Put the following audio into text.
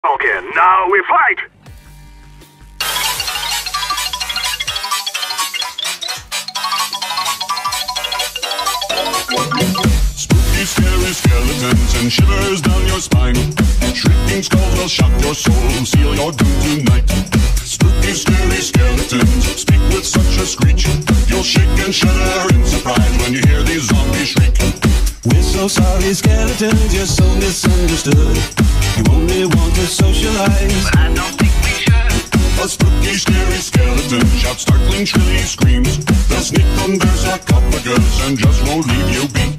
Okay, now we fight! Spooky, scary skeletons and shivers down your spine. Shrieking skulls will shock your soul, seal your doom tonight. Spooky, scary skeletons speak with such a screech. You'll shake and shudder in surprise when you hear these zombies shriek. We're so sorry, skeletons, you're so misunderstood. You only want to socialize, but I don't think we should. A spooky, scary skeleton shouts startling, shrilly screams. They'll sneak under sarcophagus and just won't leave you be.